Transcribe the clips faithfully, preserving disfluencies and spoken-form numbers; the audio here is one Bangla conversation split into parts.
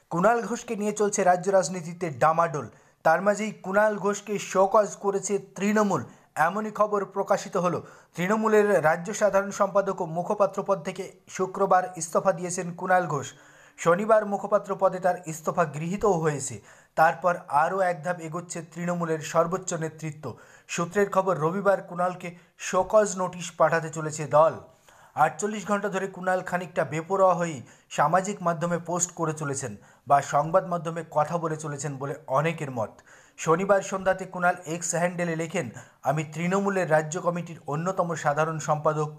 কুণাল ঘোষকে নিয়ে চলছে রাজ্য রাজনীতিতে ডামাডোল। তার মাঝেই কুণাল ঘোষকে শোকজ করেছে তৃণমূল, এমনই খবর প্রকাশিত হলো। তৃণমূলের রাজ্য সাধারণ সম্পাদক ও মুখপাত্র পদ থেকে শুক্রবার ইস্তফা দিয়েছেন কুণাল ঘোষ। শনিবার মুখপাত্র পদে তার ইস্তফা গৃহীতও হয়েছে। তারপর আরও এক ধাপ এগোচ্ছে তৃণমূলের সর্বোচ্চ নেতৃত্ব। সূত্রের খবর, রবিবার কুণালকে শোকজ নোটিশ পাঠাতে চলেছে দল। আটচল্লিশ ঘন্টা ধরে কুণাল খানিকটা বেপরোয়া হয়েই সামাজিক মাধ্যমে পোস্ট করে চলেছেন বা সংবাদ মাধ্যমে কথা বলে চলেছেন বলে অনেকের মত। শনিবার সন্ধ্যাতে কুণাল এক্স হ্যান্ডেলে লেখেন, আমি তৃণমূলের রাজ্য কমিটির অন্যতম সাধারণ সম্পাদক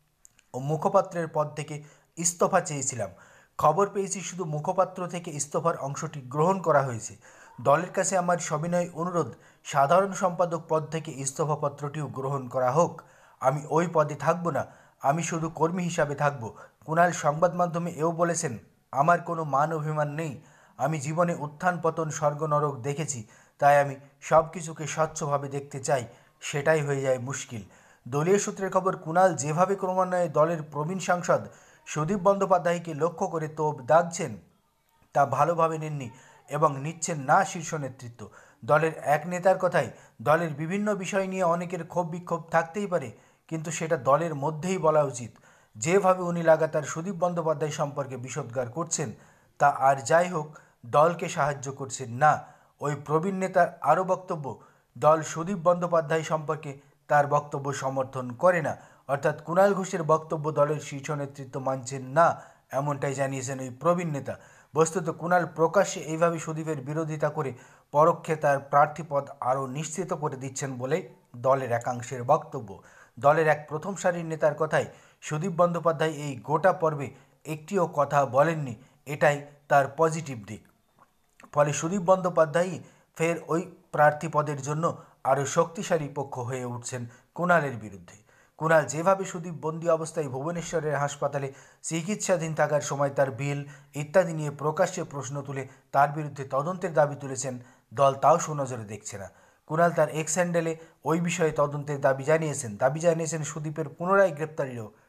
ও মুখপাত্রের পদ থেকে ইস্তফা চেয়েছিলাম। খবর পেয়েছি শুধু মুখপাত্র থেকে ইস্তফার অংশটি গ্রহণ করা হয়েছে। দলের কাছে আমার সবিনয় অনুরোধ, সাধারণ সম্পাদক পদ থেকে ইস্তফাপত্রটিও গ্রহণ করা হোক। আমি ওই পদে থাকব না, আমি শুধু কর্মী হিসাবে থাকব। কুণাল সংবাদ মাধ্যমে এও বলেছেন, আমার কোনো মান অভিমান নেই, আমি জীবনে উত্থান পতন স্বর্গ নরক দেখেছি, তাই আমি সব কিছুকে স্বচ্ছভাবে দেখতে চাই, সেটাই হয়ে যায় মুশকিল। দলীয় সূত্রের খবর, কুণাল যেভাবে ক্রমান্বয়ে দলের প্রবীণ সাংসদ সুদীপ বন্দ্যোপাধ্যায়কে লক্ষ্য করে তোপ দাগছেন তা ভালোভাবে নেননি এবং নিচ্ছেন না শীর্ষ নেতৃত্ব। দলের এক নেতার কথায়, দলের বিভিন্ন বিষয় নিয়ে অনেকের ক্ষোভ বিক্ষোভ থাকতেই পারে, কিন্তু সেটা দলের মধ্যেই বলা উচিত। যেভাবে উনি লাগাতার সুদীপ বন্দ্যোপাধ্যায় সম্পর্কে বিষোদ্গার করছেন তা আর যাই হোক দলকে সাহায্য করছেন না। ওই প্রবীণ নেতার আরও বক্তব্য, দল সুদীপ বন্দ্যোপাধ্যায় সম্পর্কে তার বক্তব্য সমর্থন করে না, অর্থাৎ কুণাল ঘোষের বক্তব্য দলের শীর্ষ নেতৃত্ব মানছেন না, এমনটাই জানিয়েছেন ওই প্রবীণ নেতা। বস্তুত কুণাল প্রকাশ্যে এইভাবে সুদীপের বিরোধিতা করে পরোক্ষে তার প্রার্থীপদ আরও নিশ্চিত করে দিচ্ছেন বলে দলের একাংশের বক্তব্য। দলের এক প্রথম সারির নেতার কথায়, সুদীপ বন্দ্যোপাধ্যায় এই গোটা পর্বে একটিও কথা বলেননি, এটাই তার পজিটিভ দিক। ফলে সুদীপ বন্দ্যোপাধ্যায়ই ফের ওই প্রার্থী পদের জন্য আরও শক্তিশালী পক্ষ হয়ে উঠছেন কুণালের বিরুদ্ধে। কুণাল যেভাবে সুদীপ বন্দি অবস্থায় ভুবনেশ্বরের হাসপাতালে চিকিৎসাধীন থাকার সময় তার বিল ইত্যাদি নিয়ে প্রকাশ্যে প্রশ্ন তুলে তার বিরুদ্ধে তদন্তের দাবি তুলেছেন, দল তাও সুনজরে দেখছে না। কুণাল তার এক্স হ্যান্ডেলে ওই বিষয়ে তদন্তের দাবি জানিয়েছেন দাবি জানিয়েছেন সুদীপের পুনরায় গ্রেপ্তারিরও